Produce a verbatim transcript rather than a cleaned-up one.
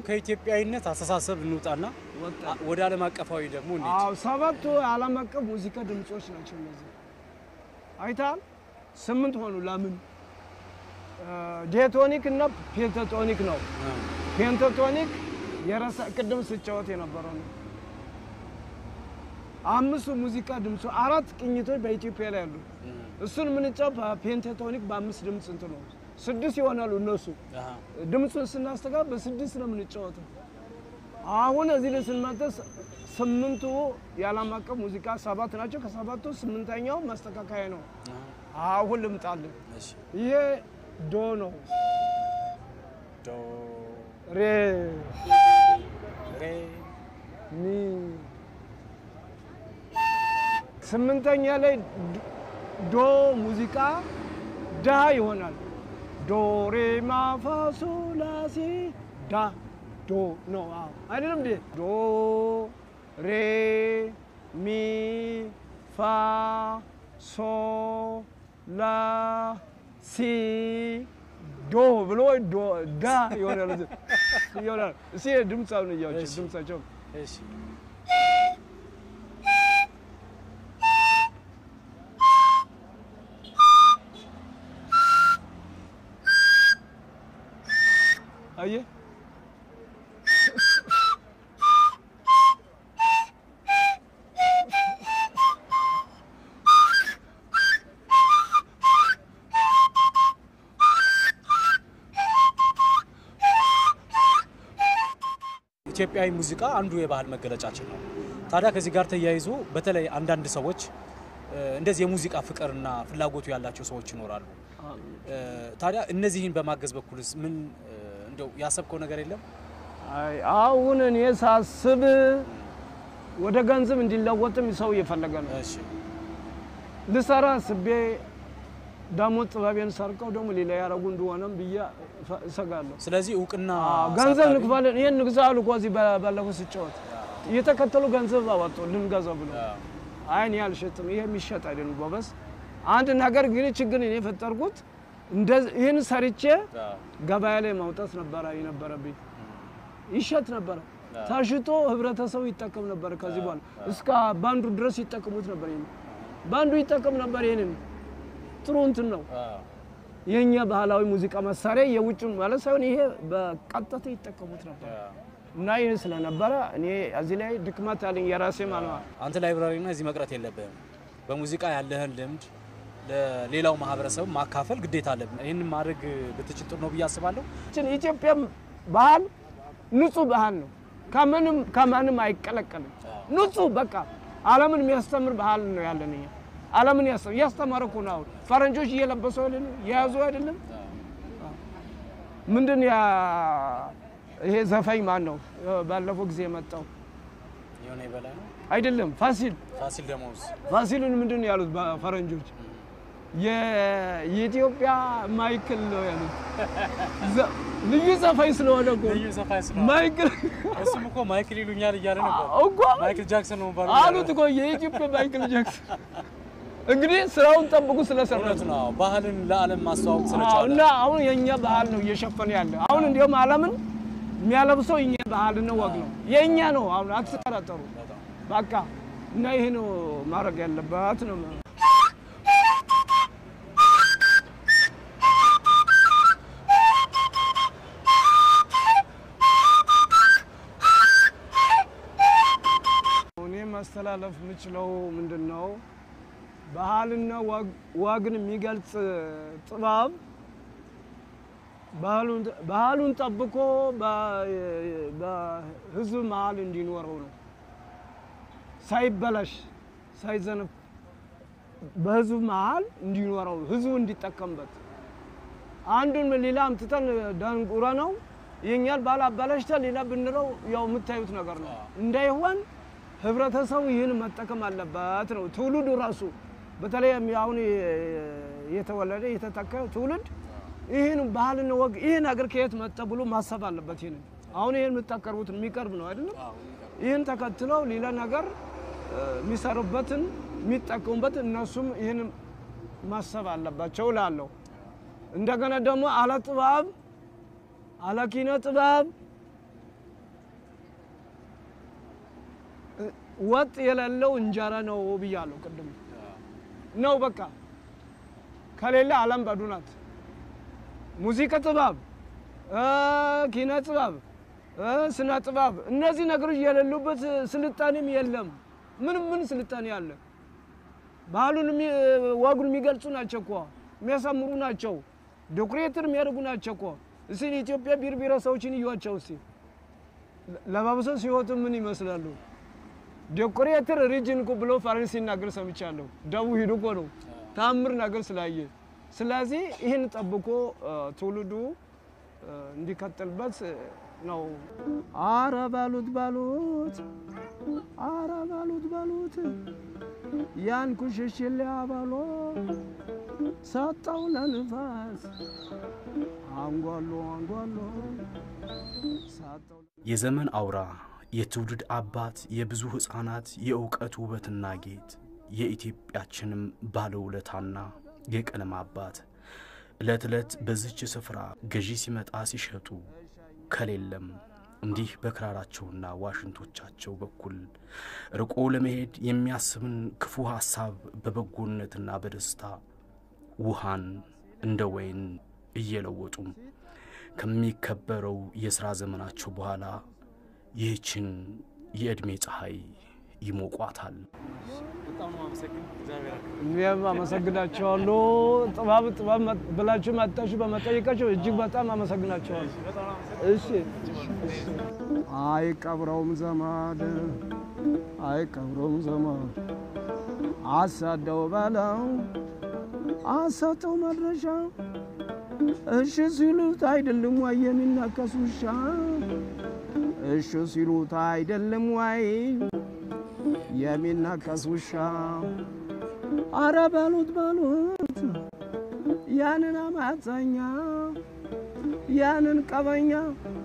ከኢትዮጵያዊነት አስተሳሰብ እንውጣና ወደ ዓለም አቀፋዊ ደግሞ እንዴ አው ሰባቱ ዓለም አቀፍ ሙዚቃ ድምጾች ናቸው እነዚህ አይታል ስምንት ሆኑ ለምን ዲያቶኒክ እና ፔንታቶኒክ ነው ፔንታቶኒክ የራስ ቅድም ስጫወት የነበረው ነው አምስቱ ሙዚቃ ድምጾ አራት ቅኝቶች በኢትዮጵያ ላይ አሉ እሱን ምን ጫው ፔንታቶኒክ በአምስት ድምጽ እንት ነው ስድስት ይሆናሉ እነሱ ድምጹን ስናስተጋባ በስድስት ነው ምን ጫወተው አሁን እዚህ ላይ ስንመጣ ስምንቱ የዓለም አቀፍ ሙዚቃ ሰባት ናቸው ከሰባቱ ስምንተኛው ማስተካከያ ነው አሁን ልምጣል ይሄ ዶ ነው ዶ ሬ ሬ ሚ ስምንተኛ ላይ ዶ ሙዚቃ ዳ ይሆናል ዶ ሬ ማ ፋ ሶ ላ ሲ ዳ ዶ ነው አው አይደለም ዲ ዶ ሬ ሚ ፋ ሶ ላ ሲ ዶ ብሎ ዶ ዳ ይሆናል ይሆናል እሺ ድምጻው ነው ያው ድምጻቸው እሺ አየ ኢትዮጵያዊ ሙዚቃ አንዱ የባህል መገለጫችን ነው ታዲያ ከዚህ ጋር ተያይዞ በተለይ አንዳንድ ሰዎች እንደዚህ የሙዚቃ ፍቅርና ፍላጎቱ ያላቸው ሰዎች ይኖራሉ ታዲያ እነዚህን በማገዝ በኩልስ ምን እንደው ያሰብከው ነገር የለም አይ አሁን እኔ ሳስብ ወደ ገንዘብ እንዲለወጥም ሰው እየፈለገ ነው እሺ ልሰራ ስቤ ዳሞ ጥበቤን ሰርቀው ደሞ ሌላ ያረጉ እንደሆነም ብያ ሰጋለሁ ስለዚህ ዕውቅና ገንዘብ ንክባለን ይሄን ንግዛሉ ቆዚ ባለፈው ስጫወት እየተከተሉ ገንዘብ አወጡ ልንገዛው ብሎ አይን ያልሸጥም ይሄ የሚሸጥ አይደለም ጎበስ አንድ ነገር ግን ችግር እኔ ፈጠርኩት እንደ ይሄን ሰርቼ ገበያ ላይ ማውጣት ነበር አይነበረብኝ ይሸጥ ነበር ታሽቶ ህብረተሰቡ ይጠቀም ነበር ከዚህ በኋላ እስከ ባንዱ ድረስ ይጠቀሙት ነበር ይሄን ባንዱ ይጠቀም ነበር ይሄን ጥሩ እንትን ነው የኛ ባህላዊ ሙዚቃ መሳሪያ የውጭ ማለት ሳይሆን ይሄ በቀጥታ ይጠቀሙት ነበር እና ይሄ ስለነበረ እኔ እዚህ ላይ ድክመት አለኝ የራሴ ማለት አንተ ላይብራሪና እዚህ መቅረት የለብህም በሙዚቃ ያለህን ልምድ ለሌላው ማህበረሰብ ማካፈል ግዴታ አለብን ይሄን ማድረግ በትችት ጥሩ ነው በያስባለሁ ኢትዮጵያ ባህል ንጹህ ባህል ነው ከማንም ከማንም አይቀለቀልም ንጹህ በቃ ዓለምን የሚያስተምር ባህል ነው ያለን ይሄ ዓለምን ያስተምር ያስተማረኩ ነው ፈረንጆች እየለበሰው አይደለም ያዙ አይደለም ምንድን ያ ይሄ ዘፋኝ ማን ነው ባለፈው ጊዜ መጣው የሆነ ይበላ ነው አይደለም ፋሲል ፋሲል ደሞዝ ፋሲልን ምንድን ያሉት ፈረንጆች የኢትዮጵያ ማይክል ነው ያሉት ልዩ ዘፋኝ ስለሆነ እኮ ልዩ ዘፋኝ ስለሆነ ማይክል እሱም እኮ ማይክል ይሉኛል እያለ ነበር እኮ ማይክል ጃክሰን ነው ባሉ አሉት እኮ የኢትዮጵያ ማይክል ጃክሰን እንግዲህ ስራውን ጠብቁ ስለሰራው ነው ባህልን ለዓለም ማስተዋወቅ ስለቻለ እና አሁን የኛ ባህል ነው እየሸፈነ ያለ አሁን እንደውም ዓለምን የሚያለብሰው የኛ ባህል ነው ወግ ነው የኛ ነው አሁን አትጠራጠሩ በቃ እና ይሄ ነው ማረግ ያለበት ነው እኔ ማስተላለፍ የምችለው ምንድነው ባህልና ወግን የሚገልጽ ጥበብ ባህሉን ባህሉን ጠብቆ በህዝብ መሃል እንዲኖረው ነው ሳይበላሽ ሳይዘነፍ በህዝብ መሃል እንዲኖረው ህዝቡ እንዲጠቀምበት አንዱን ሌላ አምጥተን ዳንጉራ ነው የኛል ባላ አባላሽታ ሌላ ብንረው ያው የምታዩት ነገር ነው እንዳይሆን ህብረተሰቡ ይህን መጠቀም አለበት ነው ትውልዱ ራሱ በተለይ አሁን የተወለደ የተተካ ትውልድ ይሄን ባህልና ወግ ይሄን ሀገር ከየት መጣ ብሎ ማሰብ አለበት ይሄን አሁን ይሄን መጣቀርቡት የሚቀርብ ነው አይደል ይሄን ተከትለው ሌላ ነገር የሚሰሩበትን የሚጠቀሙበት እነሱም ይሄን ማሰብ አለባቸው ላለው እንደገና ደግሞ አለ ጥበብ አለ ኪነ ጥበብ ወጥ የሌለው እንጀራ ነው ብያለሁ ቅድም ነው በቃ ከሌላ ዓለም ባዶ ናት ሙዚቃ ጥበብ ኪነ ጥበብ ስነ ጥበብ እነዚህ ነገሮች የሌሉበት ስልጣኔም የለም ምን ምን ስልጣኔ ያለ ባህሉን ወጉን የሚገልጹ ናቸው እኮ የሚያሳምሩ ናቸው ዶክሬተር የሚያደርጉ ናቸው እኮ እሺ ኢትዮጵያ ቢር ቢራሰዎችን ይዋቸው እሺ ለባብሰው ሲወጡ ምን ይመስላሉ ዶክሬተር ሪጅን እኮ ብሎ ፋረንስ ሲናገር ሰምቻለሁ ደቡ ሄዶ እኮ ነው ታምር ነገር ስላየ ስለዚህ ይሄን ጠብቆ ትውልዱ እንዲከተልበት ነው አረ ባሉት ባሉት አረ ባሉት ባሉት ያን ኩሽሽል ያባሎ ሳጣው ለንፋስ አንጓሎ አንጓሎ ሳጣው የዘመን አውራ የትውልድ አባት የብዙ ህፃናት የእውቀት ውበትና ጌጥ የኢትዮጵያችንም ባለውለታና የቀለም አባት እለት እለት በዚች ስፍራ ገዢ ሲመጣ ሲሸጡ ከሌለም እንዲህ በክራራቸውና ዋሽንቶቻቸው በኩል ርቆ ለመሄድ የሚያስብን ክፉ ሐሳብ በበጎነትና በደስታ ውሃን እንደ ወይን እየለወጡ ከሚከበረው የሥራ ዘመናቸው በኋላ ይህችን የእድሜ ፀሐይ ይሞቋታል በጣም አመሰግን እግዚአብሔር እኔም አመሰግናቸዋለሁ ጥባብ ጥባብ ብላችሁ መጣችሁ በመጠየቃችሁ እጅግ በጣም አመሰግናቸዋለሁ እሺ አይ ቀብረውም ዘማድ አይ ቀብረውም ዘማድ አሳደው ባለው አሳተው መድረሻ እሺ ሲሉት አይደለም ወይ የሚናከሱሻ እሺ ሲሉት አይደለም ወይ የሚናከሱሻ አረ ባሉት ባሉት ያንን አማፀኛ ያንን ቀበኛ